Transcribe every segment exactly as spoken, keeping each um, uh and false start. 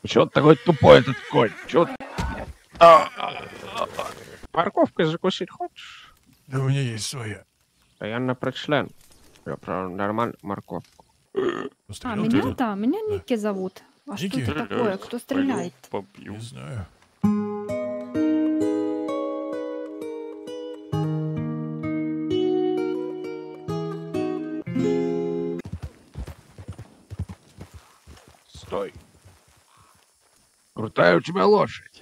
Чё такой тупой этот конь? Чё? А, а, а, а. Морковкой закусить хочешь? Да у меня есть своя. Да я на про член. Я про нормальную морковку. А, Пострелял меня, кто-то? да, меня Да. Ники зовут. А что Ники? это такое? Кто стреляет? Не знаю. Стой. Крутая у тебя лошадь.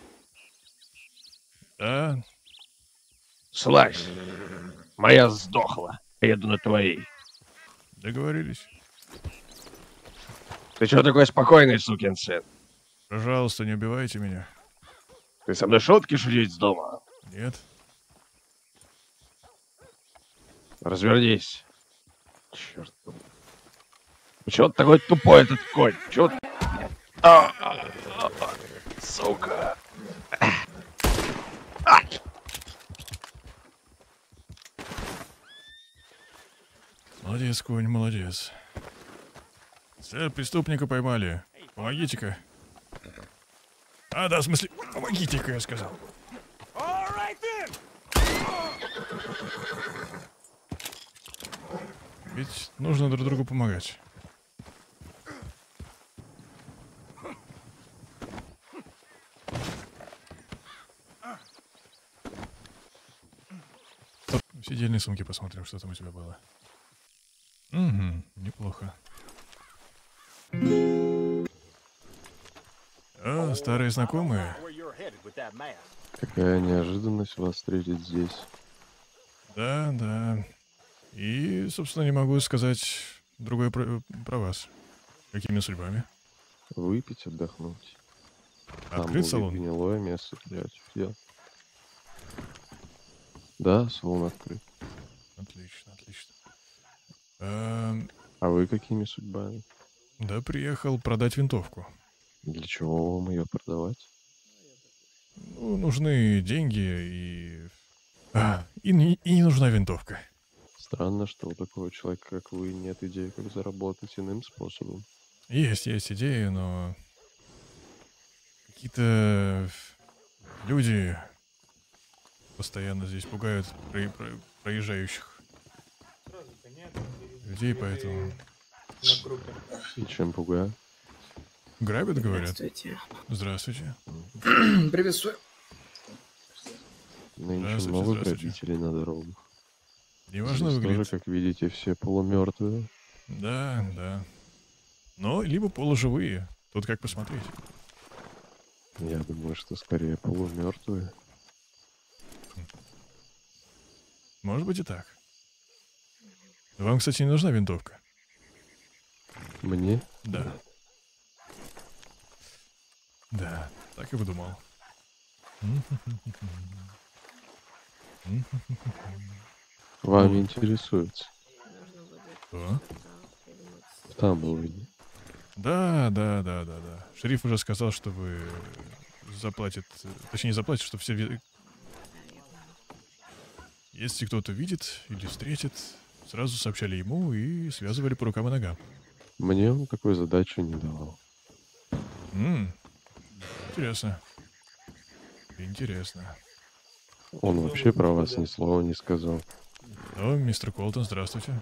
Да, Слазь. Моя сдохла. Еду на твоей. договорились. Ты чё такой спокойный, сукин сын? Пожалуйста, не убивайте меня. Ты со мной шутки шутить вздумал? Нет. Развернись. Чёрт. Чё такой тупой этот конь? Чё? А, а, а, а. Сука. А. Молодец, конь, молодец. Сэр, преступника поймали. Помогите-ка. А, да, в смысле, помогите-ка, я сказал. Ведь нужно друг другу помогать. В сидельной сумке посмотрим, что там у тебя было. Угу, неплохо. О, старые знакомые. Какая неожиданность вас встретить здесь. Да, да. И, собственно, не могу сказать другое про, про вас. Какими судьбами? Выпить, отдохнуть. Там Открыт будет салон? гнилое место для дел. Да, салон открыт. Отлично, отлично. Эм, А вы какими судьбами? да, приехал продать винтовку. Для чего вам ее продавать? Ну, нужны деньги и... А, и, не, и не нужна винтовка. Странно, что у такого человека, как вы, нет идеи, как заработать иным способом. Есть, есть идеи, но... Какие-то люди постоянно здесь пугают про- про- проезжающих людей, поэтому... И чем пугаю? Грабят, говорят? Здравствуйте. Здравствуйте. Приветствую. Нынче Здравствуйте, много здравствуйте. грабителей на дорогах. Неважно Здесь тоже, выглядит. как видите, все полумертвые. Да, да. Но либо полуживые. Тут как посмотреть. Я думаю, что скорее полумертвые. Может быть и так. Вам, кстати, не нужна винтовка? Мне? Да. Да, так и подумал. Вами интересуется. Что? В Тамблвине. Да, да, да, да, да. Шериф уже сказал, что вы заплатит, точнее не заплатит, что все... ви- Если кто-то видит или встретит, сразу сообщали ему и связывали по рукам и ногам. Мне он такой задачи не давал. М, интересно. Интересно. Он вообще про вас ни слова не сказал. О, мистер Колтон, здравствуйте.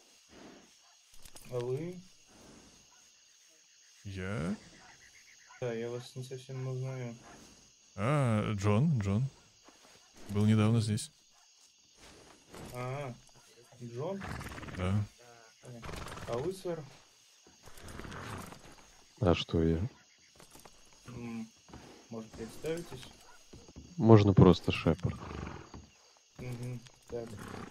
А вы? Я? Да, я вас не совсем узнаю. А, Джон, Джон. Был недавно здесь. А, Джон? Да. А вы, сэр? А что я? М, Может, представитесь? Можно просто Шепард. Мгм, так.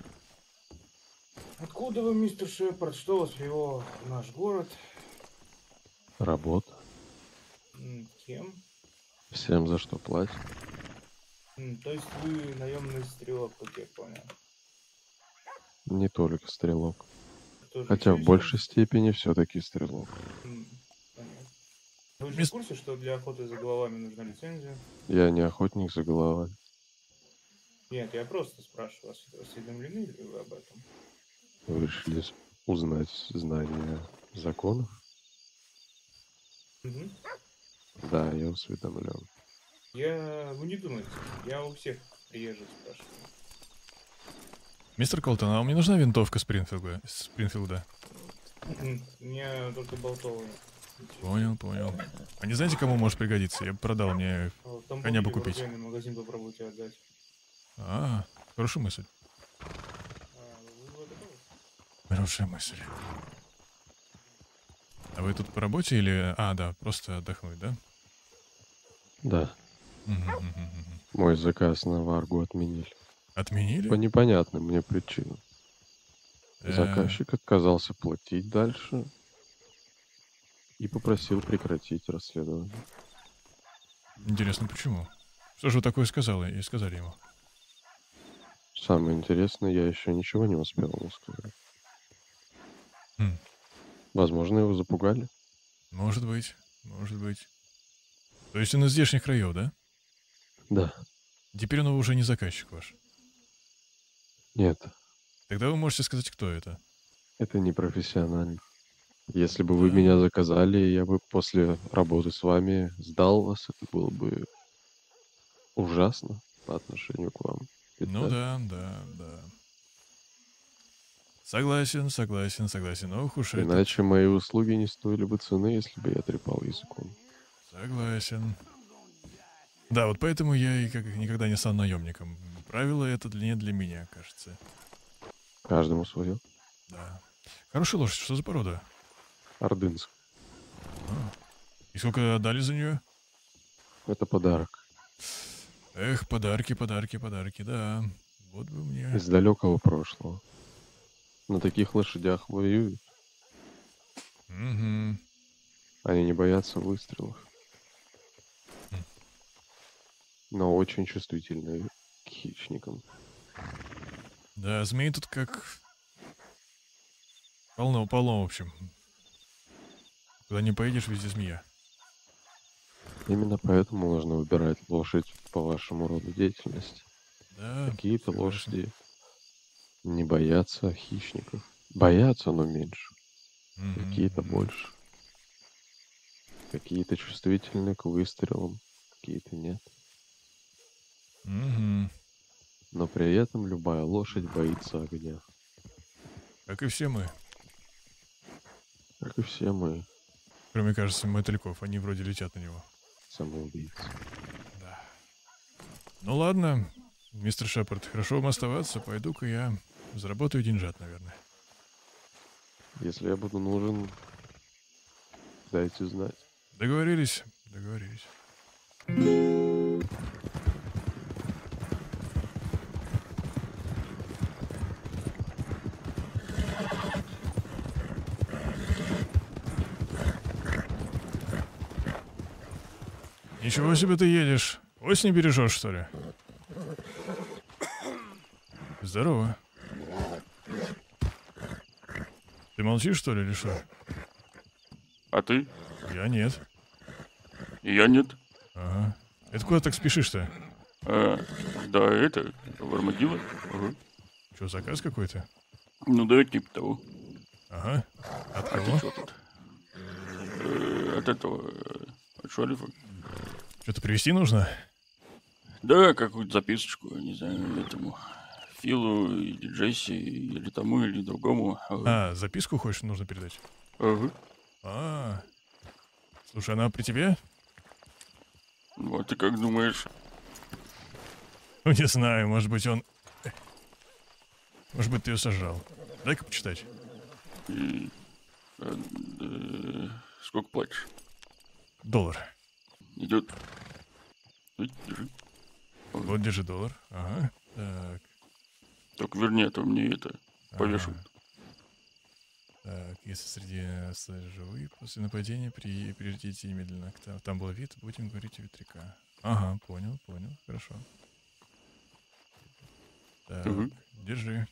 Откуда вы, мистер Шепард? Что вас привело в наш город? Работа. М, Кем? Всем за что платят. М, То есть вы наемный стрелок, как я понял. Не только стрелок. Тоже Хотя в еще большей степени все-таки стрелок. М, понятно. Вы же в Мис- курсе, что для охоты за головами нужна лицензия? Я не охотник за головами. Нет, я просто спрашиваю вас, осведомлены ли вы об этом? Вы решили с- узнать знания законов? Мгм. Да, я осведомлен. Я... Вы не думайте, я у всех приезжих спрашиваю. Мистер Колтон, а мне нужна винтовка Спрингфилда? Спрингфилда? М, У меня только болтовые. Понял, понял. А не знаете, кому может пригодиться? Я бы продал, мне А, Там коня бы был купить. оружейный магазин, попробуйте отдать. А, хорошая мысль. А, вы его готовы? Хорошая мысль. А вы тут по работе или... А, да, просто отдохнуть, да? Да, Мгм, мгм, мгм. мой заказ на Варгу отменили. По Отменили? непонятным мне причинам. Э, Заказчик отказался платить дальше и попросил прекратить расследование. Интересно, почему? Что же вы такое сказали и сказали ему? Самое интересное, я еще ничего не успел ему сказать. Хм, Возможно, его запугали? может быть, может быть. То есть он из здешних краев, да? Да. Теперь он уже не заказчик ваш. Нет, Тогда вы можете сказать, кто это. это не профессионально. Если бы вы Да. меня заказали, я бы после работы с вами сдал вас, это было бы ужасно по отношению к вам. Ведь Ну так? да, да, да. Согласен, согласен, согласен. Ох уж этот. Иначе мои услуги не стоили бы цены, если бы я трепал языком. Согласен. Да, вот поэтому я и как никогда не стал наемником. Правило это для не для меня, кажется. Каждому свое. Да. Хорошая лошадь, что за порода? Ордынск. А. И сколько отдали за нее? Это подарок. Эх, подарки, подарки, подарки, да. Вот бы мне. Из далекого прошлого. На таких лошадях воюют. Угу. Они не боятся выстрелов. Хм. Но очень чувствительны к хищникам. Да, змей тут как... Полно-полно, в общем. Куда не поедешь, везде змея. Именно поэтому нужно выбирать лошадь по вашему роду деятельности. Да, Какие-то согласен. лошади не боятся хищников. Боятся, но меньше. Мгм, Какие-то мгм. больше. Какие-то чувствительны к выстрелам, какие-то нет. Мгм. Но при этом любая лошадь боится огня. Как и все мы. Как и все мы, Кроме, кажется, мотыльков. Они вроде летят на него. самоубийцы. Да. Ну ладно, мистер Шепард, хорошо вам оставаться. Пойду-ка я заработаю деньжат, наверное. Если я буду нужен, дайте знать. Договорились? Договорились. Ничего себе ты едешь. Ось не бережешь, что ли? Здорово. Ты молчишь, что ли, или что? А ты? Я нет. И я нет. Ага. Это куда так спешишь-то? А, да, это, в Армадило. Ага. Что, заказ какой-то? Ну да, типа того. Ага. От А ты кого? что тут? Э, от этого, э, от шерифа. Что-то привезти нужно? Да, какую-то записочку, не знаю, этому Филу или Джесси, или тому, или другому. Ага. А, записку хочешь, нужно передать? Ага. А, слушай, она при тебе? Вот ты как думаешь? Ну, не знаю, может быть, он... Может быть, ты ее сожрал. Дай-ка почитать. И, э, э, сколько платишь? Доллар. Идет. Ну, держи. Вот, держи доллар. Ага. Так, Только верни, а то мне это повешают. ага. Так, если среди нас живые, после нападения при... прекратите немедленно. Там, там был вид, будем говорить у ветряка. Ага, понял, понял, хорошо. Так, Угу. держи.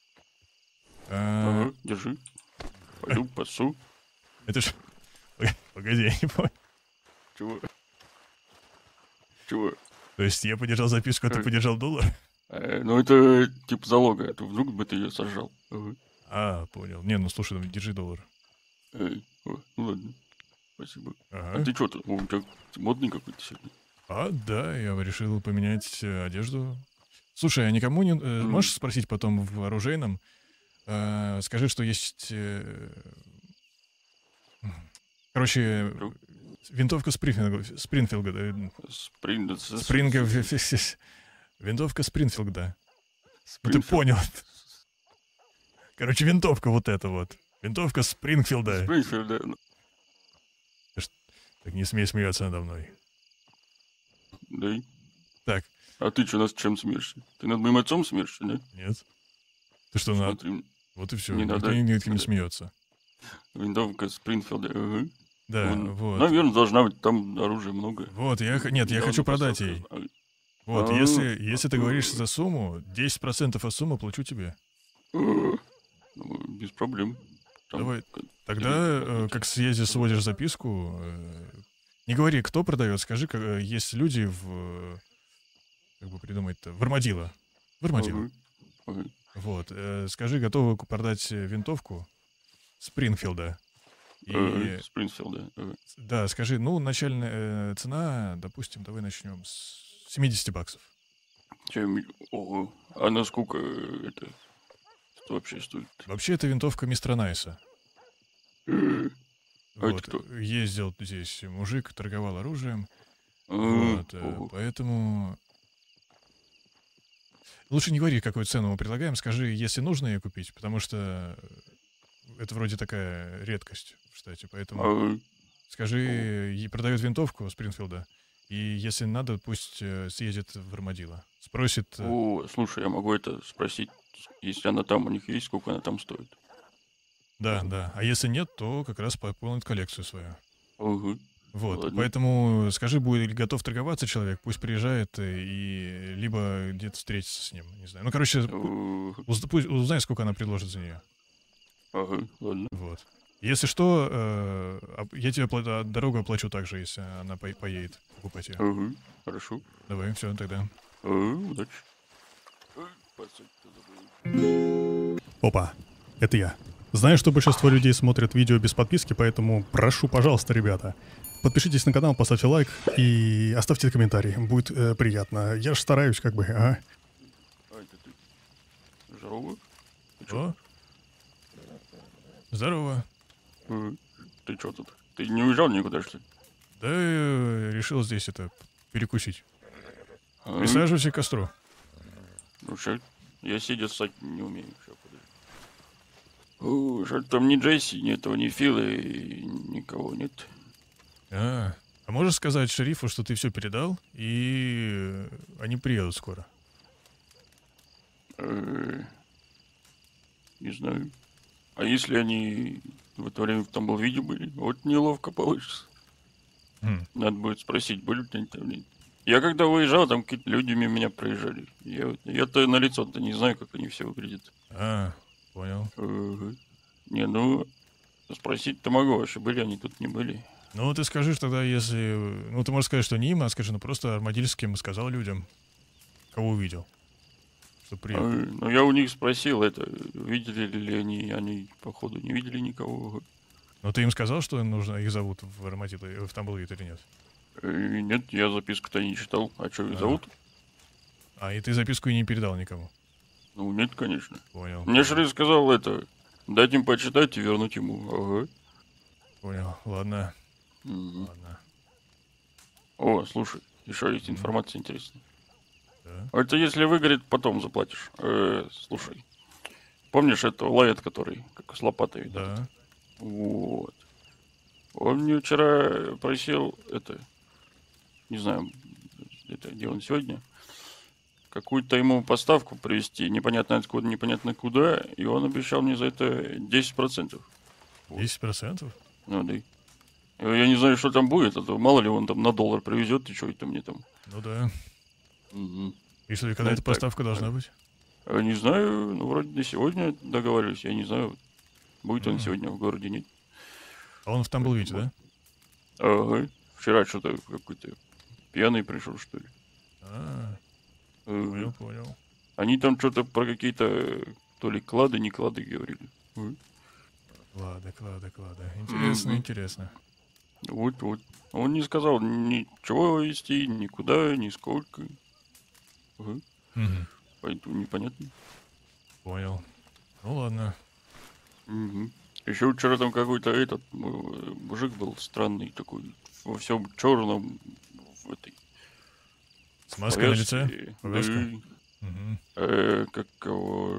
А, Ага, держи. Пойду пасу. это ж... Погоди, я не понял. Чего? Чего? То есть я подержал записку, а ты Э. подержал доллар? Э, ну это типа залога, а то вдруг бы ты ее сожрал. Ага. А, понял. Не, ну слушай, ну, держи доллар. Эй, о, ну ладно. Спасибо. Ага. А ты что тут? О, у тебя модный какой-то сегодня. А, да, я решил поменять э, одежду. Слушай, а никому не... э, М. можешь спросить потом в оружейном? Э, скажи, что есть... э, короче, Чё? винтовка Спринфилда. Спринфилда. э, Сприн... с- с- Спринга... с- Винтовка Спринфилда. Ну ты Спринфилд. понял. Короче, винтовка вот эта вот. Винтовка Спрингфилда. Спринфилд, да. ну, Так не смей смеяться надо мной. Да. и- Так, А ты что, над чем смеешься? Ты над моим отцом смеешься, нет? нет. Ты что, на... Смотри, Вот и все. не Никто надо. ни над кем не Да. смеется. винтовка Спринфилда. Ага. Да, Вон. вот. Наверное, должна быть, там оружия много. Вот, я... х- Нет, я Недавно хочу продать поставка- ей. а, Вот, А, если, если ты а, говоришь за сумму, десять процентов от суммы плачу тебе. а, ну, без проблем. Там Давай, к- Тогда, Или- э, как съездишь, сводишь записку, э, не говори, кто продает, скажи, как, э, есть люди в... э, Как бы придумать-то? В Армадило. В Армадило. Ага, ага. Вот. э, скажи, готовы ку- продать э, винтовку Спрингфилда. И, Ага, Спринфилда. Ага. да, скажи, ну, начальная э, цена, допустим, давай начнем с семидесяти баксов. Чем- Ого. А насколько э, это что вообще стоит? Вообще, это винтовка мистера Найса. Э, А это Вот. кто? Ездил здесь мужик, торговал оружием. а, Вот, э, ого. поэтому... Лучше не говори, какую цену мы предлагаем. Скажи, если нужно ее купить, потому что это вроде такая редкость в штате. Поэтому А, скажи, и продает винтовку Спрингфилда. И если надо, пусть э, съездит в Армадило. Спросит... э, О, слушай, я могу это спросить, если она там у них есть, сколько она там стоит? Да, да. А если нет, то как раз пополнит коллекцию свою. Ага. Вот. Ладно. Поэтому скажи, будет ли готов торговаться человек, пусть приезжает э, и либо где-то встретится с ним. Не знаю. Ну, короче, пу- Ага, уз- пусть узнай, сколько она предложит за нее. ага, ладно. Вот. Если что, э, оп- я тебе пла- а, дорогу оплачу также, если она по- поедет покупать ее. Ага, хорошо. Давай, все, тогда. Ага, удачи. Ой, пацать-то забыл. Опа, это я. Знаю, что большинство людей смотрят видео без подписки, поэтому прошу, пожалуйста, ребята, подпишитесь на канал, поставьте лайк и оставьте комментарий. Будет э, приятно. Я же стараюсь, как бы, ага. А это ты? Здорово. Ты чё? О. Здорово. Ага. Ты чё тут? Ты не уезжал никуда, что ли? Да, э, решил здесь это перекусить. Ага. Присаживайся к костру. Ну, ща, я сидя ссать не умею. Ща, подожди. О, жаль, там ни Джесси, ни этого, ни Фила, и никого нет. А, а можешь сказать шерифу, что ты все передал, и э, они приедут скоро? Э, Не знаю. А если они в это время в Тамблвиде были? Вот неловко получится. Хм. Надо будет спросить, были ли они там или нет. Я когда выезжал, там какие-то люди мимо меня проезжали. Я, вот- я-то на лицо-то не знаю, как они все выглядят. А, понял. Ага. Не, ну, спросить-то могу, вообще были они тут, не были. Ну, ты скажешь тогда, если... э, Ну, ты можешь сказать, что не им, а скажи, ну, просто Армадильским сказал людям, кого увидел. Что А, приехал. ну, я у них спросил, это, видели ли они, они, походу, не видели никого. Но ты им сказал, что нужно их зовут в Армадило, э, в Тамблвид или нет? Э, Нет, я записку-то не читал. А что, их А. зовут? А, и ты записку и не передал никому. Ну, нет, конечно. Понял. Мне шериф сказал это, дать им почитать и вернуть ему. Ага. Понял. Ладно. Мгм. Ладно. О, слушай, еще есть Мгм. информация интересная. Да. Это если выгорит, потом заплатишь. Э, слушай, помнишь этого Лайет, который как с лопатой? Да. Вот. Он мне вчера просил это, не знаю, это где он сегодня, какую-то ему поставку привезти, непонятно откуда, непонятно куда, и он обещал мне за это десять процентов. десять процентов? Ну да. Я не знаю, что там будет, а то мало ли он там на доллар привезет, и что это мне там. Ну да. Мгм. И что, и когда Ну, эта так, поставка должна быть? А не знаю, ну вроде на сегодня договаривались, я не знаю, будет он Мгм. сегодня в городе, нет. А он в Тамблвиде, да? Ага. Вчера что-то какой-то пьяный пришел, что ли. А, Ага. понял, понял. Они там что-то про какие-то э, то ли клады, не клады говорили. Ага. Ладно, клада, клада. Интересно, Мгм. интересно. Вот-вот. Он не сказал ничего вести, никуда, нисколько. Ага. Мгм. Поэтому непонятно. Понял. Ну ладно. Угу. Еще вчера там какой-то этот э, мужик был странный такой, во всем черном, в этой С маской на лице? повязке. Повязка? Да. Мгм. Э, как его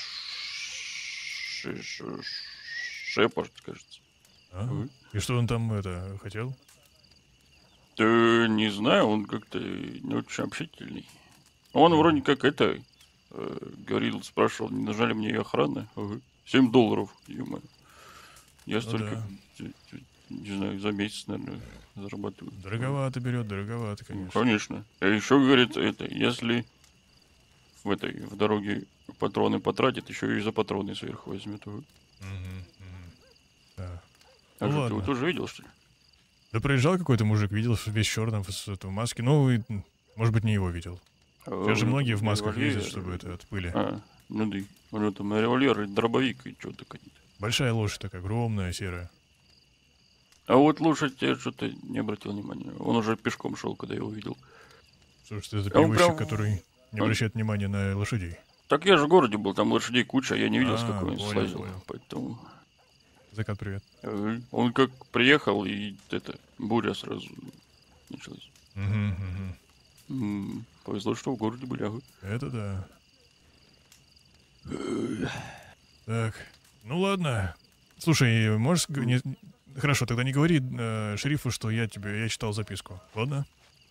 ш- ш- ш- Шепард, кажется. А? Ага. И что он там это хотел? Да не знаю, он как-то не очень общительный. Он вроде как это э, говорил, спрашивал, не нужна ли мне ее охрана. Ага. семь долларов, ё-моё. Я Ну столько, да. т- т- не знаю, за месяц, наверное, зарабатываю. Дороговато берет, дороговато, Ну, конечно. конечно. А еще говорит, это, если в этой, в дороге патроны потратит, еще и за патроны сверху возьмет. Ага. Мгм, мгм. Да. А Ну что, ты ладно. его тоже видел, что ли? Да проезжал какой-то мужик, видел весь черным, с этой маски. Ну, и, м, может быть, не его видел. А, Сейчас же у него многие в там масках ездят, револьвер. чтобы это от пыли. А, ну да. У него там револьвер и дробовик, и что-то какие-то. Большая лошадь такая, огромная, серая. А вот лошадь я что-то не обратил внимания. Он уже пешком шел, когда я его увидел. Слушай, это А он перевозчик, прям- который не а? обращает внимания на лошадей. Так я же в городе был, там лошадей куча, я не видел, с А, какой он понял, слазил. понял. Поэтому Закат, привет. э, он как приехал, и это, буря сразу началась. Мгм, мгм. М, Повезло, что в городе были, ага. Это да. Так, ну ладно. Слушай, можешь... г- не- Хорошо, тогда не говори э, шерифу, что я тебе... Я читал записку, ладно?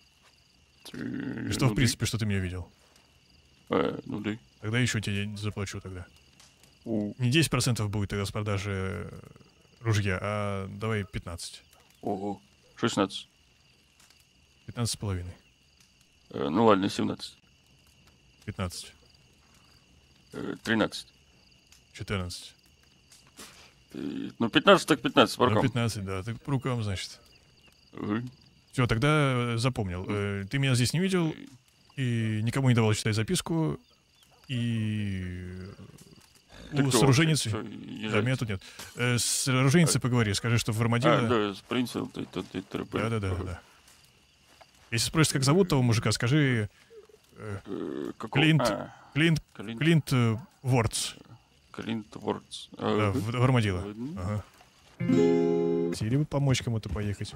Э, И что, ну в да. принципе, что ты меня видел. А, ну да. Тогда еще тебе заплачу тогда. У, Не десять процентов будет тогда с продажи э, ружья, а давай пятнадцать. ого. шестнадцать. пятнадцать с половиной. Э, ну ладно, семнадцать. пятнадцать. Э, тринадцать. четырнадцать. Э, ну пятнадцать так пятнадцать, по Ну, рукам. пятнадцать, да. Так по рукам, значит. Ага. Все, тогда э, запомнил. Э, ты меня здесь не видел, и никому не давал читать записку, и... Ты У кто с вообще? оружейницей... Всё, Да, езжайте. меня тут нет. Э, с оружейницей поговори, скажи, что в Армадило... А, да, с принцем ты тут ты ТРП. Да, да, да, Ага. да. Если спросят, как зовут того мужика, скажи э, Э, какого- Клинт. А, Клинт, Клинт, Клинт э, Вордс. Клинт Вордс. Да, Ага. в, в Армадило. Ладно. Ага. Или бы помочь кому-то поехать.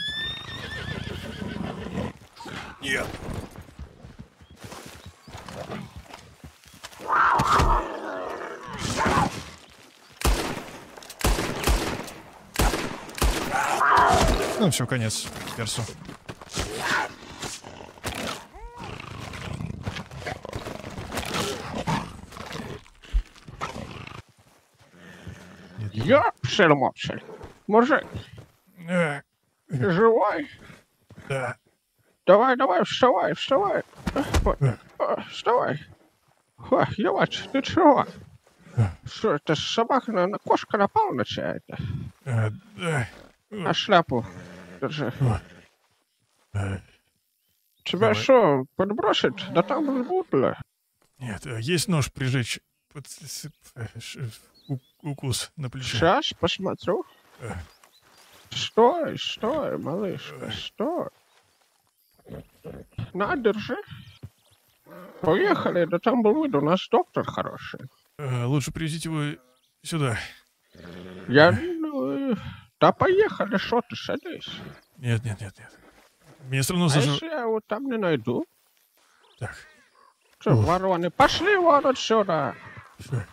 Нет. Ну все, конец персу. Ёпсель-мопсель. Мужик, Э, ты живой? да. Давай, давай, вставай, вставай. Ой, о, Вставай. Ой, ебать, ты чего? Что, это собака, на, на- кошка напала на тебя это? Э, да. На шляпу. Держи. Э, Тебя Давай. что, подбросит? Да там было. Нет, э, есть нож прижечь под с- э, ш- у- укус на плече. Сейчас посмотрю. Э. Стой, стой, малышка, стой. На, держи. Поехали, да там был вид, у нас доктор хороший. Э, лучше привезите его сюда. Я, ну, э, да поехали, что ты, садись. Нет, нет, нет, нет. Меня все равно А зажив... если я его там не найду? Так, Что, Ух. вороны, пошли вон отсюда. всё.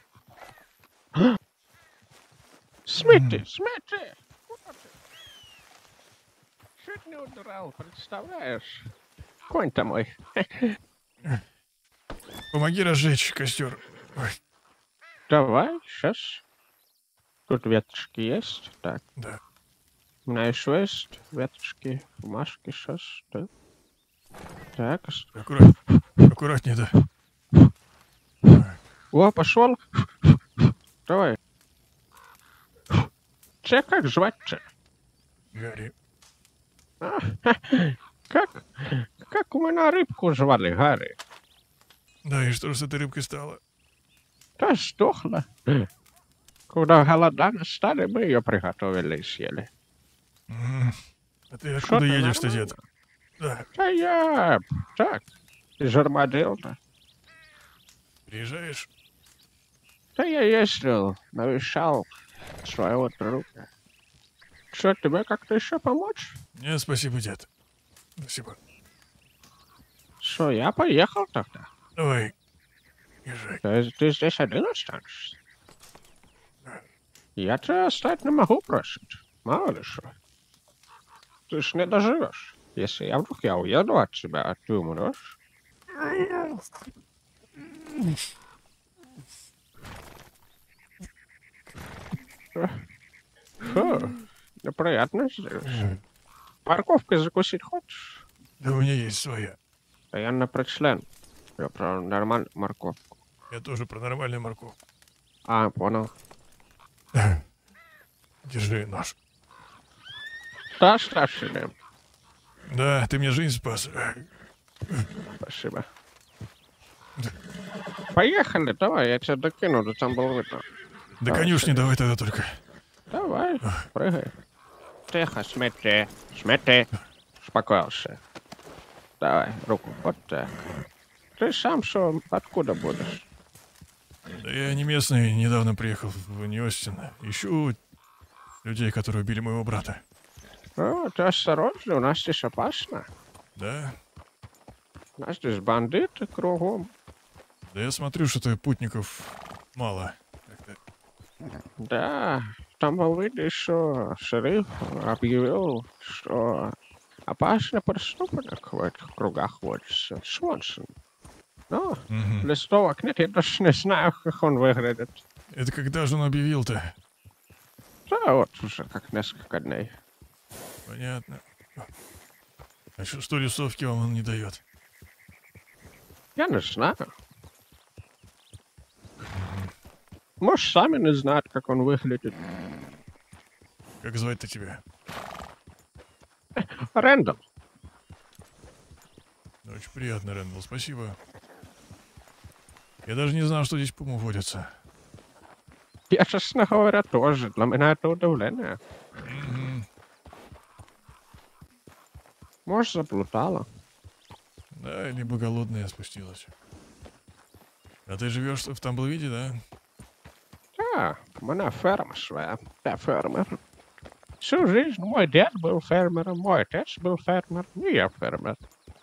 Смити, смити. Куда ты? Чуть не удрал, представляешь? Конь-то мой. Помоги разжечь костер. Ой, Давай, сейчас. Тут веточки есть. Так, да. у меня еще есть веточки, бумажки сейчас, да. Так, ос- Аккурат... Аккуратнее, да. о, пошел. Давай. Че, как звать-то? Гарри. А, Как, как у меня рыбку звали, Гарри? Да, и что же с этой рыбкой стало? Та сдохла. Когда голода настали, мы ее приготовили и съели. М, А ты Что откуда ты, едешь-то, нормально? дед? Да, Да я... Так, из Армадилла. приезжаешь? Да я ездил, навещал своего друга. Что, тебе как-то еще помочь? Нет, спасибо, дед. Спасибо. Что, я поехал тогда. Давай, езжай. Ты, ты здесь один останешься? Я тебя оставить не могу просить. Мало ли что. Ты ж не доживешь. Если я вдруг я уеду от тебя, а ты умрешь. Фу, неприятно здесь. Парковкой закусить хочешь? Да у меня есть своя. Да я не про член. Я про нормальную морковку. Я тоже про нормальную морковку. А, понял. Держи нож. Да, старший. Да, ты мне жизнь спас. Спасибо. Поехали, давай, я тебя докину до Тамблвита. Да конюшни давай тогда только. Давай, прыгай. Тихо, смотри, смотри. Успокоился. Давай, руку, вот так. Ты сам что, откуда будешь? Да я не местный, недавно приехал в Нью-Остин. Ищу людей, которые убили моего брата. О, ты осторожно, у нас здесь опасно. Да? У нас здесь бандиты кругом. Да я смотрю, что-то путников мало. Как-то. Да, там был видно, что шериф объявил, что опасный преступник в этих кругах водится. Свонсон. Но Мгм. листовок нет, я даже не знаю, как он выглядит. Это когда же он объявил-то? Да, вот уже как несколько дней. Понятно. А что, что листовки вам он не дает? Я не знаю. Может, сами не знают, как он выглядит. Как звать-то тебя? Рэндалл. Ну, очень приятно, Рэндалл, спасибо. Я даже не знал, что здесь пумы водятся. Я, честно говоря, тоже. Для меня это удивление. Мгм. Может, заплутала. Да, либо голодная спустилась. А ты живешь в Тамблвиде, да? Да, у меня ферма своя. Я фермер. Всю жизнь мой дед был фермером, мой отец был фермер, и я фермер.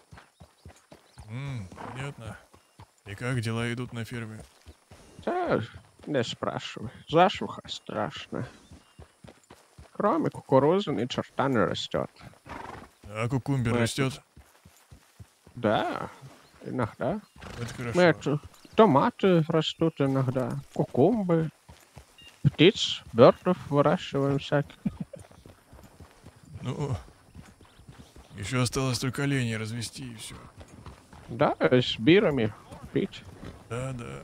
М, понятно. И как дела идут на ферме? Да, не спрашивай. Засуха страшная. Кроме кукурузы ни черта не растет. А кукумбер Мы растет? Да, иногда. Это хорошо. Мы это, томаты растут иногда, кукумбы, птиц, бёрдов выращиваем всяких. Ну, еще осталось только оленей развести и все. Да, с бирами пить. Да, да.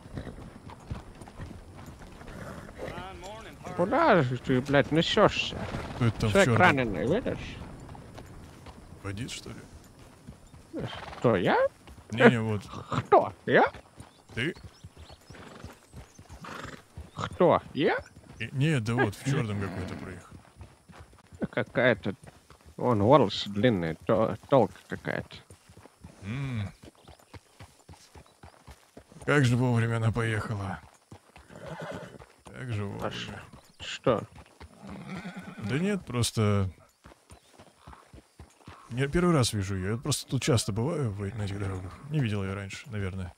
Куда же ты, блядь, несешься? Кто это там в Человек черном? раненый, видишь? Бандит, что ли? Кто, я? Не-не, вот. Кто? Я? Ты? Кто? Я? И- Нет, да вот, в черном какой-то проехал. Какая-то... Вон волосы длинные, то, толка какая-то. М. Как же вовремя она поехала. Как же А ш- вовремя. Что? Да нет, просто... Я первый раз вижу ее. Я просто тут часто бываю в- на этих дорогах. Не видел ее раньше, наверное.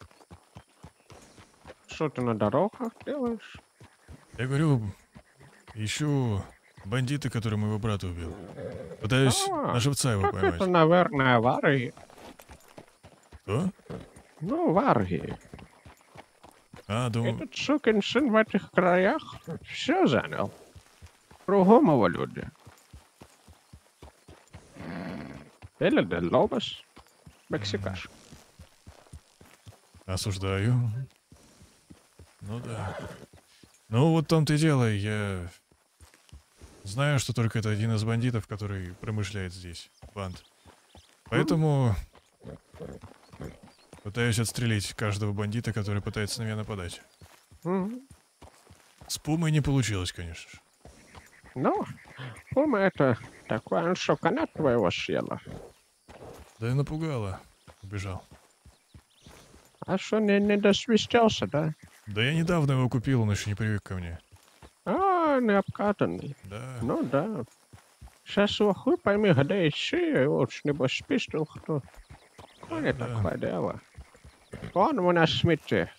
Что ты на дорогах делаешь? Я говорю, ищу бандита, который моего брата убил. Пытаюсь А, на живца его Так это, поймать. наверное, варги. Что? Ну, варги. А, думаю... Этот сукин сын в этих краях все занял. Кругом его люди. Или де Лобос. Мексикаш. Осуждаю. Ну да. Ну вот в том-то и дело, я знаю, что только это один из бандитов, который промышляет здесь, банд. Поэтому пытаюсь отстрелить каждого бандита, который пытается на меня нападать. Мгм. С пумой не получилось, конечно же. Ну, Пума это такое, ну что, коня твоего съела? Да и напугало. Убежал. А что, не, не досвистелся, да? Да я недавно его купил, он еще не привык ко мне. А, не обкатанный. Да. Ну да. Сейчас его хуй пойми, где еще, его уж небось спиздил кто. Коня Да. такое дело. Он у нас Смитти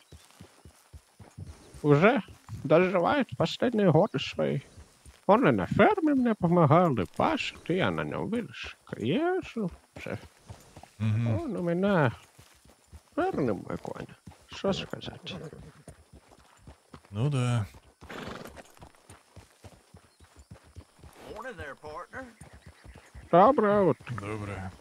уже доживает последние годы свои. Он и на ферме мне помогал, и пашет, и я на нем, видишь, езжу. Все. Мгм. Он у меня верный мой конь. Что сказать? Ну да. Доброе утро. Доброе.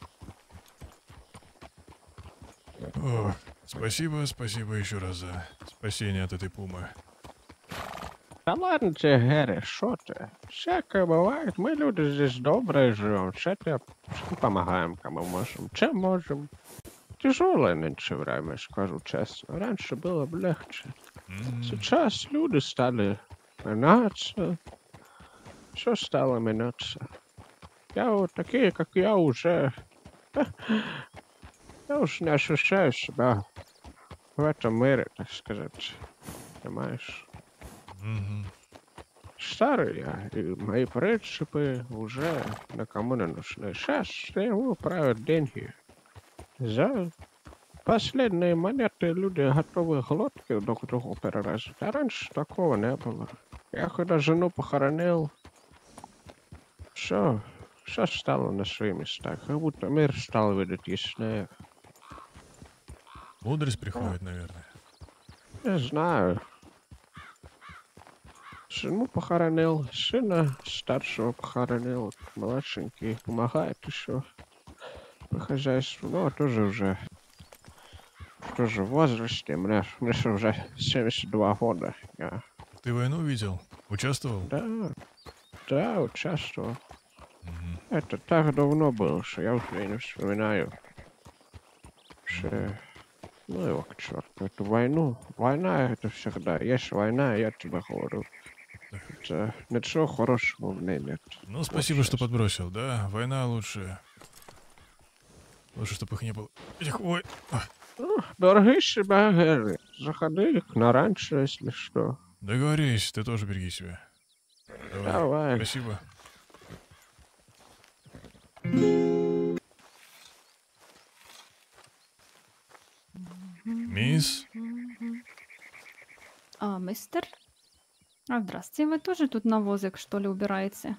О, спасибо, спасибо еще раз за спасение от этой пумы. Да ладно тебе, Гэри, что ты? Всякое бывает. Мы люди здесь добрые живем. Все тебе всем помогаем, кому можем. Чем можем. Тяжелое нынче время, скажу честно. Раньше было бы легче. М, Сейчас люди стали меняться. Все стало меняться. Я вот такие, как я, уже... Я уж не ощущаю себя в этом мире, так сказать. Понимаешь? мгм. Старый я, и мои принципы уже никому не нужны. Сейчас ему правят деньги. За последние монеты люди готовы глотки друг другу перерезать. А раньше такого не было. Я когда жену похоронил, все, все стало на свои места. Как будто мир стал видеть яснее. Мудрость приходит, наверное. Не знаю. Жену похоронил, сына старшего похоронил, младшенький помогает еще по хозяйству. Ну, а тоже уже, тоже в возрасте, мне, мне же уже семьдесят два года. Я, Ты войну видел? Участвовал? да, да, участвовал. Мгм. Это так давно было, что я уже и не вспоминаю. Что, ну его к черту, эту войну. Война это всегда. Есть война, я тебе говорю. Это ничего хорошего в ней нет. Ну, спасибо, что подбросил, да? Война лучше. Лучше, чтобы их не было. Этих, ой. а, Ну, береги себя, Гэри. Заходи на раньше, если что. Договорились, ты тоже береги себя. Давай. Давай. Спасибо. Мисс? А, мистер? А, здравствуйте, вы тоже тут навозик, что ли, убираете?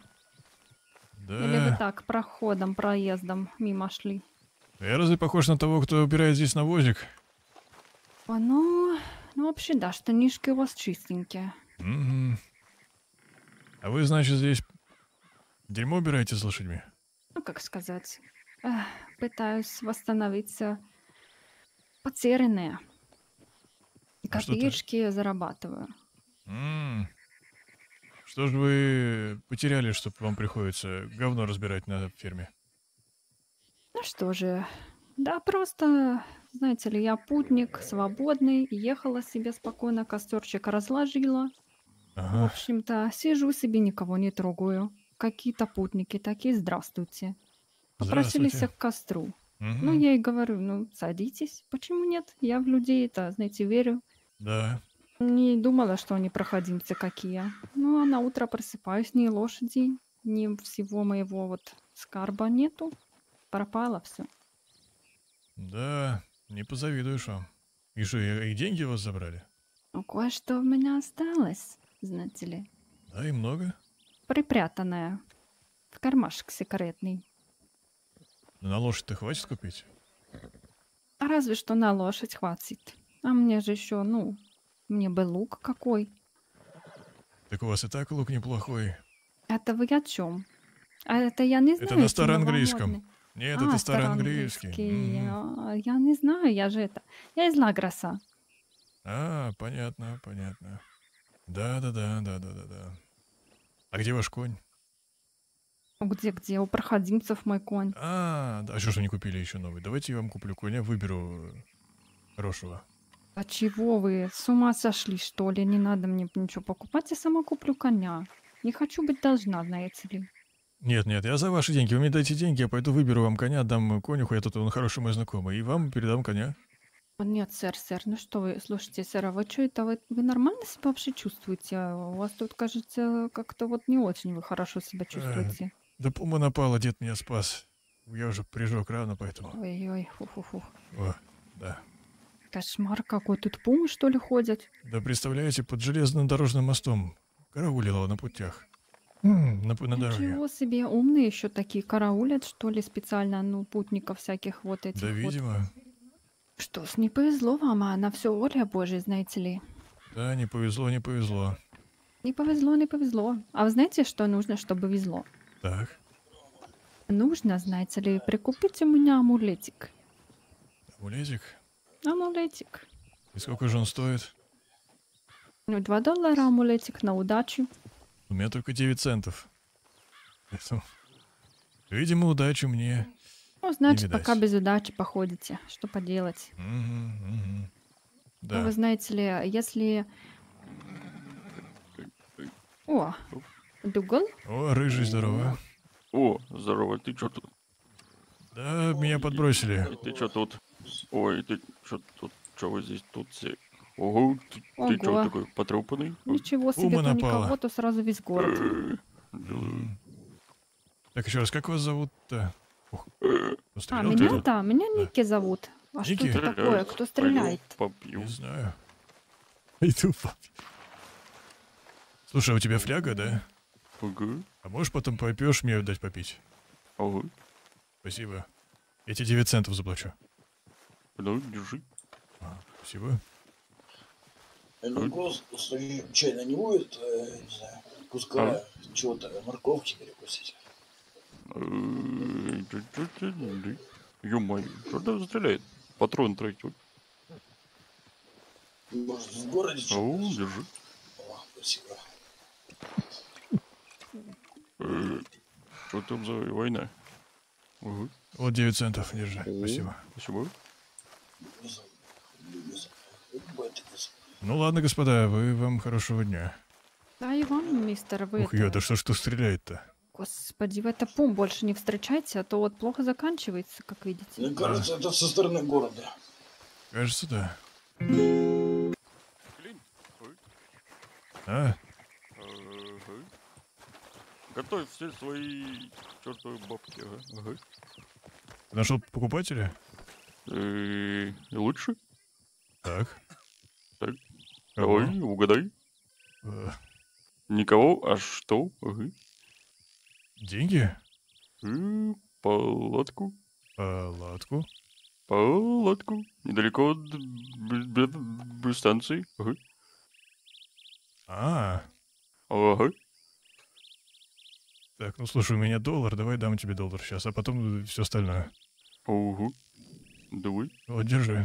Или вы Да. так, проходом, проездом мимо шли? Я разве похож на того, кто убирает здесь навозик? А, ну, ну, вообще, да, штанишки у вас чистенькие. Мгм. А вы, значит, здесь дерьмо убираете с лошадьми? Ну, как сказать, эх, пытаюсь восстановиться потерянные. И А что ты- копеечки зарабатываю. М. Что же вы потеряли, чтобы вам приходится говно разбирать на ферме? Ну что же, да просто, знаете ли, я путник, свободный, ехала себе спокойно, костерчик разложила. В Ага. общем-то, сижу себе, никого не трогаю. Какие-то путники такие, здравствуйте. Попросились Здравствуйте. к костру. Мгм. Ну, я и говорю, ну, садитесь. Почему нет? Я в людей-то, знаете, верю. Да. Не думала, что они проходимцы какие. Ну, а на утро просыпаюсь, ни лошади, ни всего моего вот скарба нету. Пропало все. Да, не позавидуешь вам. И что, и, и деньги у вас забрали? Ну, кое-что у меня осталось, знаете ли. Да, и много. Припрятанное. В кармашек секретный. Но на лошадь-то хватит купить? А разве что на лошадь хватит. А мне же еще, ну, мне бы лук какой. Так у вас и так лук неплохой. Это вы о чем? А это я не знаю. Это на эти староанглийском. новомодные. Нет, А, это староанглийский. староанглийский. Мгм. А, Я не знаю, я же это. Я из Лагроса. А, понятно, понятно. Да-да-да, да-да-да-да. А где ваш конь? Где-где? У проходимцев мой конь. А, да, а что ж вы не купили еще новый? Давайте я вам куплю коня, выберу э, хорошего. А чего вы? С ума сошли, что ли? Не надо мне ничего покупать, я сама куплю коня. Не хочу быть должна, знаете ли. Нет, нет, я за ваши деньги. Вы мне дайте деньги, я пойду выберу вам коня, отдам конюху, я тут он хороший мой знакомый, и вам передам коня. О, нет, сэр, сэр, ну что вы, слушайте, сэр, а вы что это, вы, вы нормально себя вообще чувствуете? А У вас тут, кажется, как-то вот не очень вы хорошо себя чувствуете. Да пума напала, дед меня спас. Я уже прижег рано, поэтому... Ой-ой, фу-фу-фу. О, да. Кошмар какой, тут пумы, что ли, ходят? Да представляете, под железным дорожным мостом караулила на путях. М, На, п- на дороге. Ничего себе, умные еще такие, караулят, что ли, специально, ну, путников всяких вот этих Да, вот. видимо. Что ж, не повезло вам, а на все воля Божья, знаете ли. Да, не повезло, не повезло. Не повезло, не повезло. А вы знаете, что нужно, чтобы везло? Так, Нужно, знаете ли, прикупить у меня амулетик. амулетик. Амулетик. И сколько же он стоит? Ну, два доллара амулетик на удачу. У меня только девять центов. Поэтому, видимо, удачи мне. Ну, значит, видать. пока без удачи походите. Что поделать? Мгм, мгм. Ну, Да. вы знаете ли, если... О, Дугал? О, рыжий, здорово. О, здорово, ты чё тут? Да, меня подбросили. И ты чё тут? Ой, ты чё тут? Чё вы здесь тут все? Ого, ты, ты чё Ого. такой потрепанный? Ничего себе, Ума то напала. никого, то сразу весь город. Э, М. Так, еще раз, как вас зовут-то? Ух, э, А, пострелял ты? меня-то? Меня Да. Ники зовут. А что Ники? это такое? стреляют. Кто стреляет? Пойду попью. Не знаю. Иду попью. Слушай, а у тебя фляга, да? Ага, А можешь потом попьешь мне дать попить? ага. Спасибо. Я тебе девять центов заплачу. Ну, держи. А, спасибо. Ну, голос случайно не будет, э, не знаю, куска чего-то, морковки перекусить. Ё-моё, что там стреляет? Патрон тратит. Может, в городе О, что-то? держи. О, спасибо. Э, Что там за война? Ага, Вот девять центов, держи. Спасибо. спасибо. Не знаю, не знаю. Бывает такое. Ну ладно, господа, вы вам хорошего дня. А и вам, мистер, вы Ух, это- ё, да что ж тут стреляет-то? Господи, вы это пум больше не встречайте, а то вот плохо заканчивается, как видите. Мне кажется, это со стороны города. Кажется, да. Блин. Ой, А? ага. Готовь все свои чертовы бабки, ага. ага. Ты нашел покупателя? Э, И лучше? Так. Так. Кого? Давай, угадай. Э, Никого, а что? Ага. Деньги? Э, Палатку. Палатку? Палатку. Недалеко от б- б- б- станции. Ага. А, Ага. так, ну слушай, у меня доллар, давай дам тебе доллар сейчас, а потом все остальное. Ого. Давай. Вот, держи.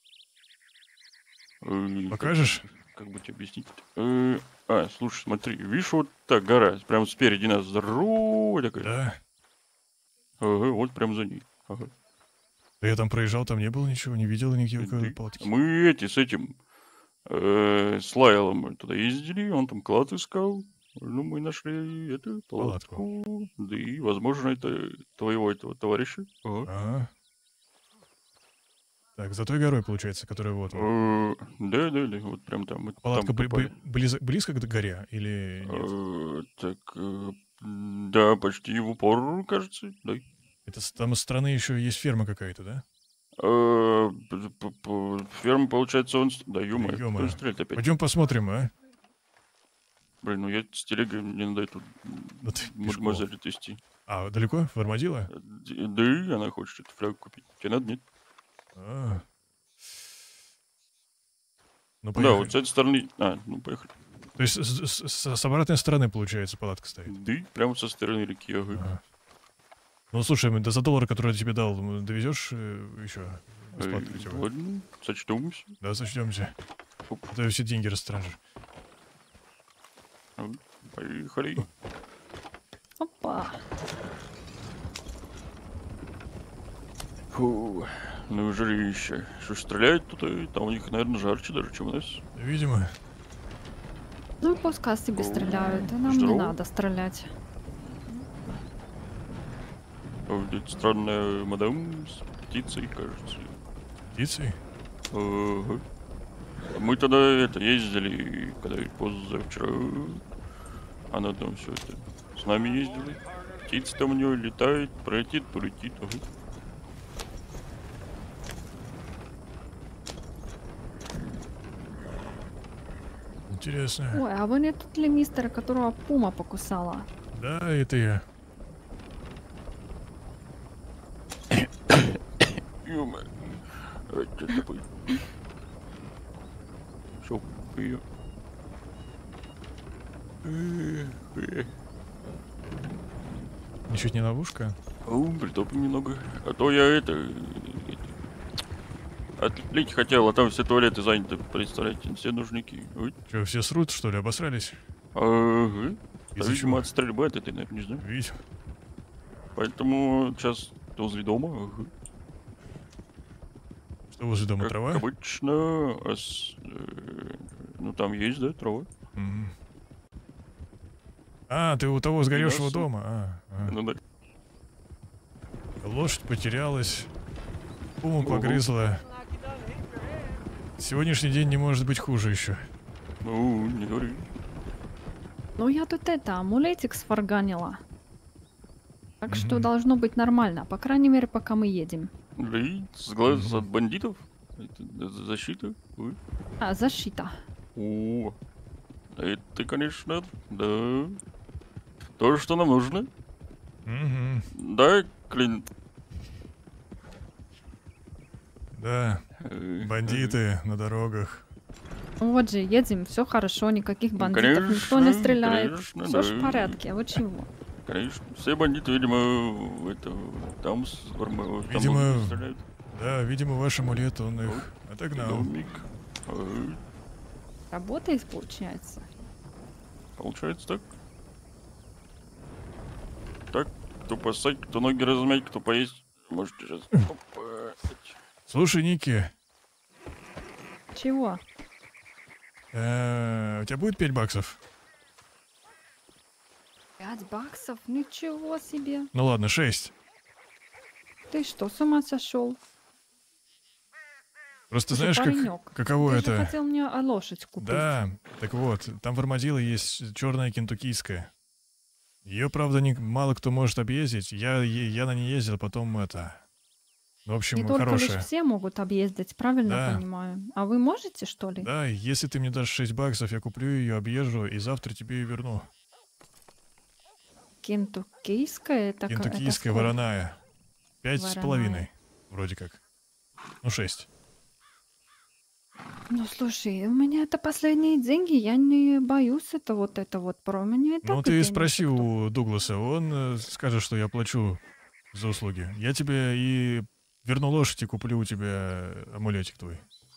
Э, Покажешь? Как бы тебе объяснить? Э, А, слушай, смотри, видишь, вот та гора, прямо спереди нас, здоровая такая. Да. Ага, вот прям за ней. Ага. Да я там проезжал, там не было ничего, не видел никакой Ты- палатки. Мы эти с этим, э, с Лайлом мы туда ездили, он там клад искал. Ну, мы нашли эту Палатку. палатку. Да и, возможно, это твоего этого товарища. Ага. Ага. Так, за той горой, получается, которая вот. вот. Э, Да, да, да, вот прям там. мы Палатка там бли- копали. бли- близо- близко к горе или нет? Э, Так, э, да, почти в упор, кажется, да. Это с- там из страны еще есть ферма какая-то, да? Э, п- п- п- Ферма, получается, он... с- Да, ё-моё, ё-моё. кто стреляет опять? Пойдем посмотрим, а? Блин, ну я с телегой, мне надо эту Ну ты пешком. мадемуазель отвезти. А, далеко? В Армадило? Э, д- Да и она хочет эту флягу купить. Тебе надо, нет? А. Ну, Да, поехали. вот с этой стороны... А, ну поехали. То есть с, с- с- с обратной стороны, получается, палатка стоит. Да и прямо со стороны реки, ага. Ага. Ну, слушай, мы- да за доллар, который я тебе дал, м, довезешь э, еще бесплатно Э, хотя бы? Ладно, сочтемся. Да, сочтемся. Оп. А то я все деньги растранжир. А, Поехали. Опа. Фу, ну жарище. Что ж стреляют тут, и там у них, наверное, жарче даже, чем у нас. Видимо. Ну, пускай себе стреляют, а нам не Здорово. надо стрелять. А здесь странная мадам с птицей, кажется. Птицей? Ага. Мы тогда это ездили, когда позавчера. Она там все это с нами ездила. Птица там у нее летает, пролетит, полетит. Ага. Интересно. Ой, а вы не тот ли мистер, которого пума покусала? Да, это я. Ё-моё. А что такое? Шо ее? Ничуть не ловушка? Ау, притопим немного. А то я это... это, Отлить хотел, а там все туалеты заняты, представляете, все нужники. Ой. Че, все срут, что ли, обосрались? Ага. Да, Из-за видимо, чего? от стрельбы от этой, наверное, не знаю. Видишь? Поэтому сейчас возле дома. Ага. Что возле дома, Как трава? обычно, а с- э, ну там есть, да, трава. Мгм. А, ты у того сгоревшего Мясо. дома. А, а. Ну да. Лошадь потерялась. Пуму Ого. погрызла. Сегодняшний день не может быть хуже еще. Ну, не говори. Ну, я тут это, амулетик сварганила. Так что Мгм. должно быть нормально, по крайней мере, пока мы едем. Блин, с глаз Мгм. от бандитов? Это за- защита? Ой. А, защита. О, это, конечно, да. То, что нам нужно. Мгм. Да, Клин? Да, Э, бандиты на дорогах. Ну вот же, едем, все хорошо, никаких Ну, бандитов, никто не конечно, стреляет. конечно, Все ж в да. порядке, вы чего? Конечно. Все бандиты, видимо, это, там, с- там Видимо, много стреляют. Да, видимо, ваш амулет, он их отогнал. Домик. Э, Работает, получается. Получается так. Так, кто посадить, кто ноги размять, кто поесть. Можете сейчас... Опа. Слушай, Ники, Чего? э, у тебя будет пять баксов? Пять баксов? Ничего себе. Ну ладно, шесть. Ты что, с ума сошел? Просто Ты же знаешь, как, паренек. каково Ты это? же хотел мне а, лошадь купить. Да, так вот, там в Армадило есть черная кентуккийская. Ее, правда, не, мало кто может объездить. Я, е- я на ней ездил, потом это... В общем, Не только хорошая. лишь все могут объездить, правильно Да. понимаю? А вы можете, что ли? Да, если ты мне дашь шесть баксов, я куплю ее, объезжу, и завтра тебе ее верну. Кентуккийская? Это, ка- это Кентуккийская сколько? вороная. Пять с Вороная. половиной, вроде как. Ну, шесть. Ну, слушай, у меня это последние деньги, я не боюсь это вот это вот про меня. и Ну, так ты денег спроси что- у Дугласа, он э, скажет, что я плачу за услуги. Я тебе и верну лошадь и куплю у тебя амулетик твой.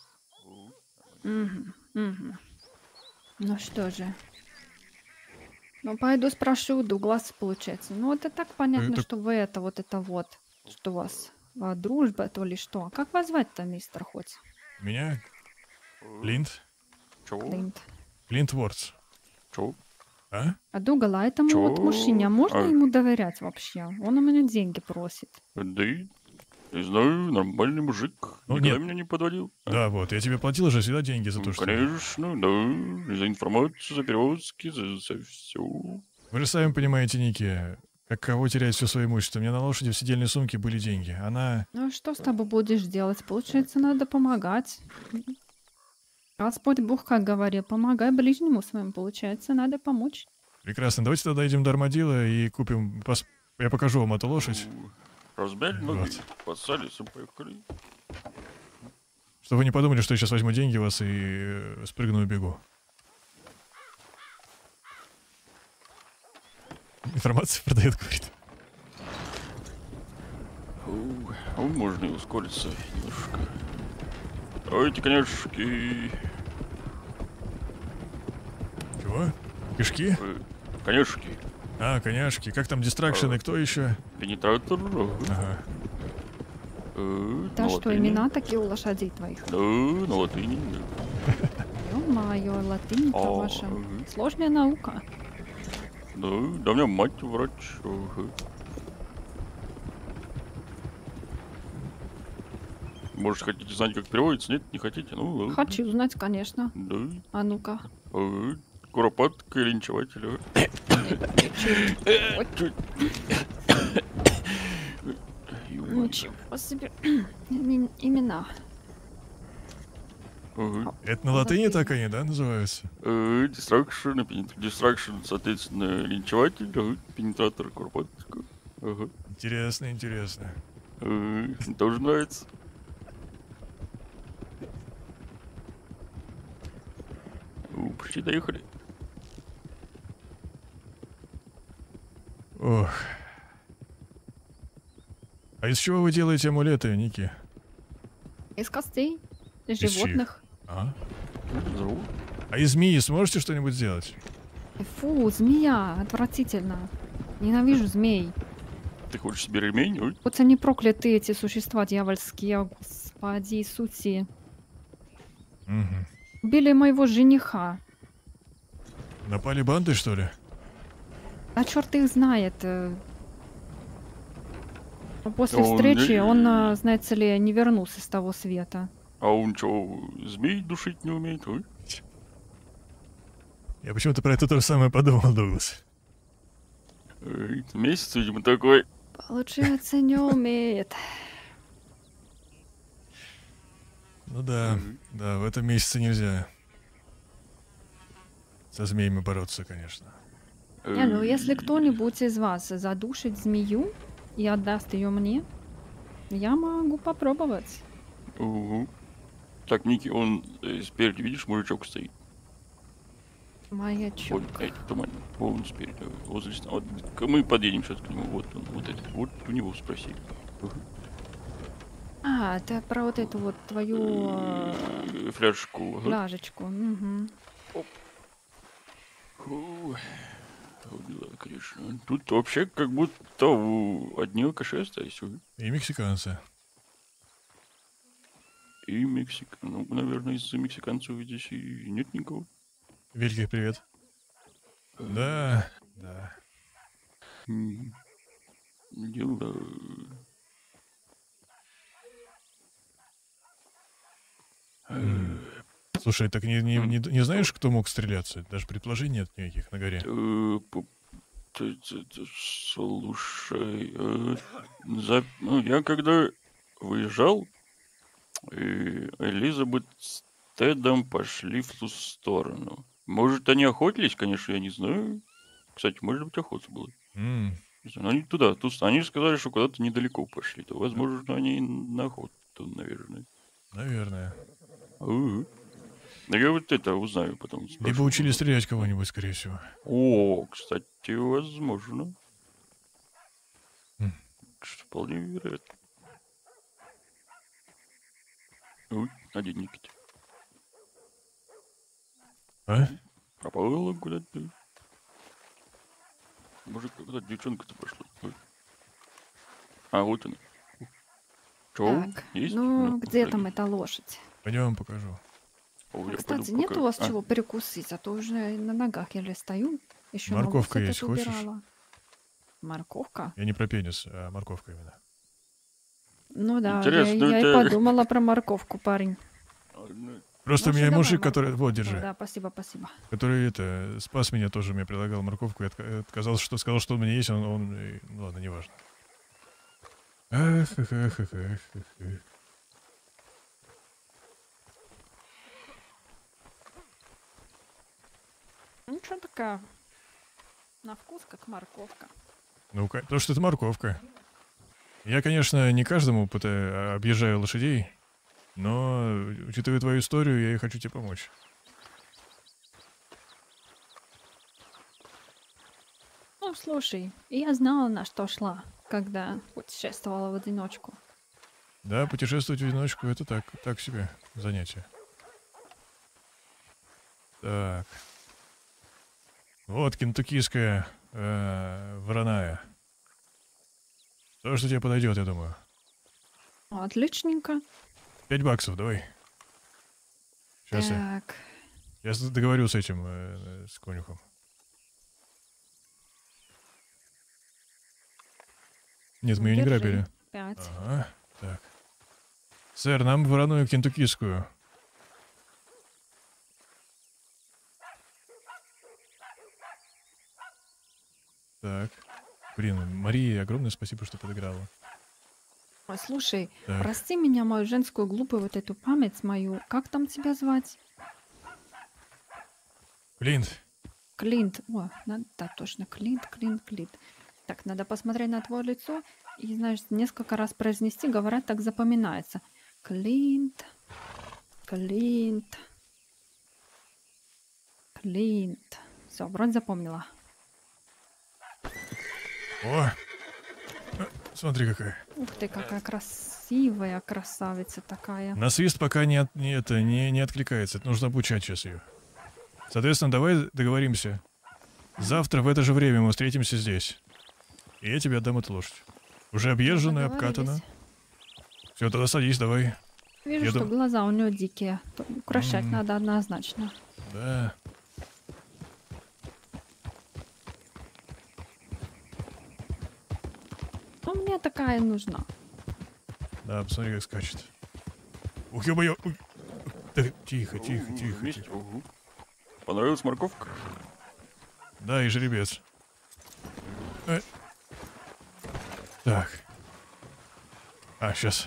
Мгм, мгм. Ну что же. Ну, пойду спрошу у Дугласа, получается. Ну, это так понятно, так- что вы это вот это вот, что у вас а, дружба, то ли что. Как вас звать-то, мистер хоть? Меня? Клинт? Чего? Клинт. Клинт Вордс. Чего? А? А Дугала этому вот Чё? мужчине, можно А- ему доверять вообще? Он у меня деньги просит. Да и... Не знаю, нормальный мужик. Ну, Никогда нет. меня не подводил. А, Да, вот, я тебе платил же всегда деньги за ну, то, что... конечно, да. За информацию, за перевозки, за, за все. Вы же сами понимаете, Ники, каково терять все свое имущество. У меня на лошади в сидельной сумке были деньги. Она... Ну, а что с тобой будешь делать? Получается, надо помогать. Господь Бог, как говорил, помогай ближнему своему. Получается, надо помочь. Прекрасно, давайте тогда идем до Армадилла и купим... пос- Я покажу вам эту лошадь, Размяли ноги, Вот. подсались и поехали. чтобы вы не подумали, что я сейчас возьму деньги у вас и э, спрыгну и бегу. Информацию продает, говорит. Фу, а можно и ускориться немножко. Давайте, конячки. Чего? Кишки? Э, Конячки. А, коняшки. Как там дистракшн и кто еще? Пенетратор. Ага. Э, Да на что, латыни. имена такие у лошадей твоих? Да, на латыни. Ну, Понимаю, латынь-то А, ваша. ага. Сложная наука. Да, да, у меня мать врач. Ага. Может, хотите знать, как переводится? Нет, не хотите? Ну, ладно. Хочу знать, конечно. Да. А ну-ка. Ага. Куропатка и линчеватель. Ага. Чуть. Ой, Чуть. ничего себе. Имен- Имена. Ага. Это на латыни так они, да, называются? Э, Distraction, и пенет- Distraction, соответственно, линчеватель, ага. Пенетратор, куропатка. Ага. Интересно, интересно. Ага. Тоже нравится. У, почти доехали. Ох. А из чего вы делаете амулеты, Ники? Из костей. Из Из животных. А? Здорово. А из змеи сможете что-нибудь сделать? Фу, змея. Отвратительно. Ненавижу змей. Ты хочешь себе ремень? Ой. Вот они проклятые, эти существа дьявольские. Господи Иисусе. Угу. Убили моего жениха. Напали банды, что ли? А черт их знает. э. После Он встречи не- он, э, знаете ли, не вернулся с того света. А он что, змей душить не умеет? Ой. Я почему-то про это то же самое подумал, Дуглас. Эй, месяц, видимо, такой. Получается, не умеет. Ну да, да, в этом месяце нельзя со змеями бороться, конечно. Не, ну Эй, если кто-нибудь из вас задушит змею и отдаст ее мне, я могу попробовать. Угу. Так, Ники, он э, спереди, видишь, мужичок стоит. Маячок. Вот, эй, туман. Вон спереди, возле стена. Вот, к- мы подъедем сейчас к нему. Вот он, вот этот. Вот у него спроси. А, это про вот эту вот твою э, Э, Фляжку. Ага. фляжечку. Мгм. Фу. Вот дела, конечно. Тут вообще как будто у- одни алкаши остались. ой. И мексиканцы. И Мексика. Ну, наверное, из-за мексиканцев здесь и нет никого. Великий привет. Да, да. М, Дела. Слушай, так не, не, не, не знаешь, кто мог стреляться? Даже предположений нет никаких на горе. Э, п- т- т- т- Слушай, э, за- ну, я когда выезжал, э, Элизабет с Тедом пошли в ту сторону. Может, они охотились, конечно, я не знаю. Кстати, может быть, охота была. М, Не знаю, но они туда, тут они сказали, что куда-то недалеко пошли. То, возможно, они на охоту, наверное. наверное. Ага. Ну, я вот это узнаю потом. Либо спрошу. учили стрелять кого-нибудь, скорее всего. О, кстати, возможно. М. Что вполне вероятно. Ой, Надя Никите. А? Пропала куда-то. Может, куда-то девчонка-то пошла. Ой. А, вот она. Чё? Так, Есть? ну где пошли. там эта лошадь? Пойдем покажу. О, А, я кстати, пойду нет пока. у вас А, чего перекусить, а то уже на ногах еле стою. Еще Морковка есть, хочешь? убирала. Морковка? Я не про пенис, а морковка именно. Ну да, я, Интересно, у я и тебя- подумала про морковку, парень. ладно. Просто Ну у меня что, мужик, давай который... морковку. Вот, держи. Да, спасибо, спасибо. Который это спас меня тоже, мне предлагал морковку и отка- отказался, что сказал, что у меня есть, он, он э, ну ладно, неважно. Ах, ах, ах, ах, ах, ах, ах. Ну что такая? На вкус как морковка. Ну, ка- потому что это морковка. Я, конечно, не каждому пыта- а, объезжаю лошадей, но, учитывая твою историю, я и хочу тебе помочь. Ну, слушай, я знала, на что шла, когда путешествовала в одиночку. Да, путешествовать в одиночку — это так, так себе занятие. Так. Вот кентуккийская э, вороная. То, что тебе подойдет, я думаю. Отличненько. Пять баксов, давай. Сейчас я. Так. Я с- договорю с этим, э, с конюхом. Нет, мы ее не Держи. грабили. Пять. Ага, так. Сэр, нам вороную кентуккийскую. Так. Блин, Марии, огромное спасибо, что подыграла. Ой, слушай, Так. прости меня, мою женскую глупую вот эту память мою. Как там тебя звать? Клинт, Клинт. О, надо, да, точно. Клинт, Клинт, Клинт. Так, надо посмотреть на твое лицо и, знаешь, несколько раз произнести, говорят, так запоминается. Клинт, Клинт, Клинт. Все, вроде запомнила. о! Э, Смотри, какая. Ух ты, какая красивая красавица такая. На свист пока не, от- не, это, не, не откликается. Это нужно обучать сейчас ее. Соответственно, давай договоримся. Завтра в это же время мы встретимся здесь. И я тебе отдам эту лошадь. Уже объезженная, обкатана. Договорились. Все, тогда садись, давай. Вижу, Я что дум- глаза у нее дикие. То- Украшать М. надо однозначно. Да. Ну, мне такая нужна. Да, посмотри, как скачет. Ух, ё-моё. Уй. Так, тихо, тихо, Угу, тихо, вместе, тихо. угу. Понравилась морковка? Да, и жеребец. Э. Так. А, сейчас.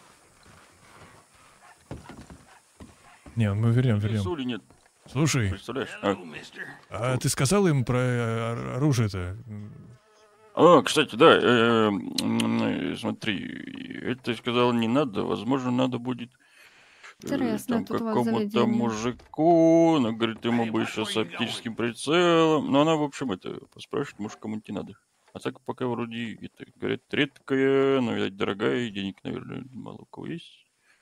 Не, мы вернем, вернем. Соли нет, Слушай, представляешь? А, а ты сказал им про э, ор- оружие-то? А, кстати, да, э, м, смотри, это сказал не надо, возможно, надо будет э, Интересно, там тут у вас какому-то заведение. мужику, она говорит, ему бы еще с оптическим прицелом, но она, в общем, это, поспрашивает, может, кому-нибудь не надо. А так пока вроде, это, говорят, редкая, но, видать, дорогая, и денег, наверное, мало у кого есть.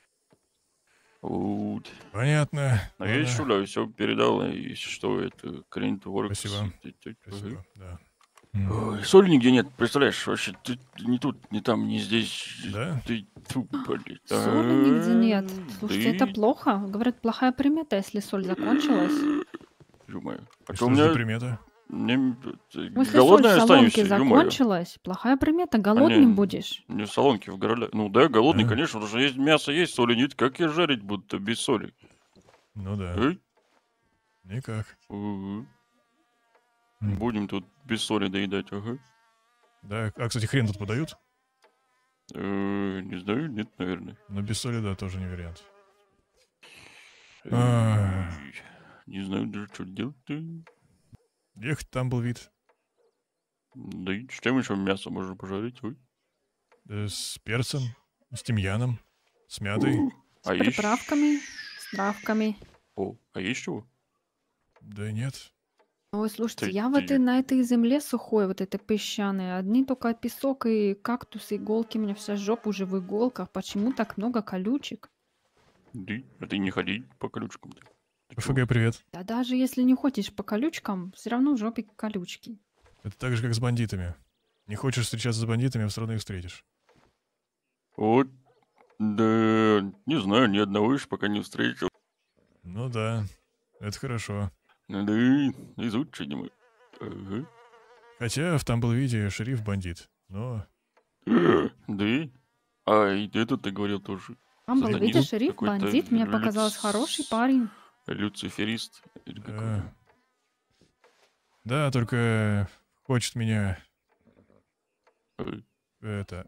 Вот. Понятно. Но я Ладно. шуляю, все передал, и что это, Кринт Воркс. Спасибо. и т- т- Спасибо, да. Ой, соли нигде нет, представляешь, вообще, ты ни тут, ни там, ни здесь. Да? Ты, тьфу, блин. Соли нигде нет. А, Слушайте, да это плохо. Говорят, плохая примета, если соль закончилась. Ё-моё. А И то у что за меня, примета? мне, э, Ну, если соль голодный в салонке останешься, ё-моё. закончилась, плохая примета, голодным не- будешь. Не в салонке, в гороле. Ну да, голодный, А. конечно, потому что есть мясо, есть соли нет. Как я жарить буду без соли? Ну да. Эй? Никак. Угу. М. Будем тут без соли доедать, ага. Да, а, кстати, хрен тут подают? Э, Не знаю, нет, наверное. Но без соли, да, тоже не вариант. Э, А. Не знаю даже, что делать-то. Ехать там был вид. Да и с чем еще мясо можно пожарить? Ой. Э, с перцем, с тимьяном, с мятой. С А есть... приправками, с травками. О, а есть чего? Да нет. Ой, слушайте, Ты- я в ты- этой, на этой земле сухой, вот этой песчаной, одни только песок и кактус, иголки, у меня вся жопа уже в иголках. Почему так много колючек? Да, а ты не ходи по колючкам-то. Ты чего? ПФГ, привет. Да даже если не ходишь по колючкам, все равно в жопе колючки. Это так же, как с бандитами. Не хочешь встречаться с бандитами, а все равно их встретишь. Вот, да, не знаю, ни одного еще пока не встретил. Ну да, это хорошо. Ну да, изучили мы. Ага. Хотя в Тамблвиде шериф бандит. Но Да, а и этот ты говорил тоже. Там был, Сатанист видишь, шериф, какой-то, бандит, мне показалось, люц- хороший парень. Люциферист. Или как э, он? да, только хочет меня Э, это.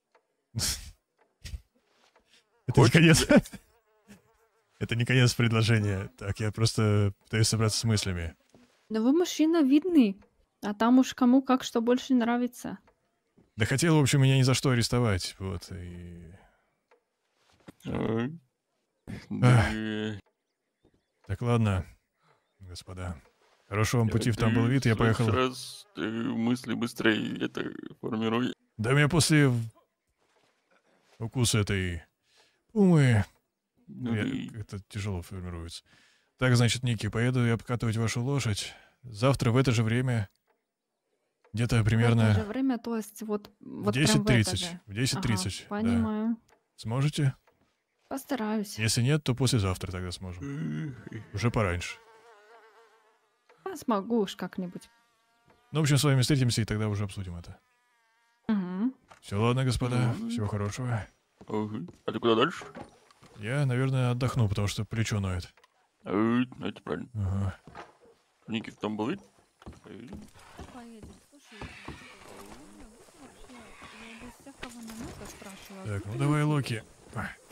Это не Хочет конец. Это не конец предложения. Так, я просто пытаюсь собраться с мыслями. Да вы мужчина видный, а там уж кому как что больше нравится. Да хотел, в общем, меня ни за что арестовать. Вот, и... а, Да. Так, ладно, господа. Хорошего вам пути в Ты Тамблвид, я в поехал. следующий раз ты мысли быстрее это формируй. Да у меня после в- укуса этой пумы Ну, я- и- как-то тяжело формируется. Так, значит, Ники, поеду я обкатывать вашу лошадь. Завтра в это же время, где-то В это же примерно время, то есть вот, в вот прям в десять это тридцать. же. В десять тридцать, Ага, да. понимаю. Сможете? Постараюсь. Если нет, то послезавтра тогда сможем. Уже пораньше. смогу уж как-нибудь. Ну, в общем, с вами встретимся, и тогда уже обсудим это. Угу. Все, ладно, господа. Мгм. Всего хорошего. Ага. А ты куда дальше? Я, наверное, отдохну, потому что плечо ноет. Эй, ну это правильно. Ага. Ники в том был? Эй. Поедешь, слушай, вообще, я без всякого намека спрашивала. Так, ну давай, Локи.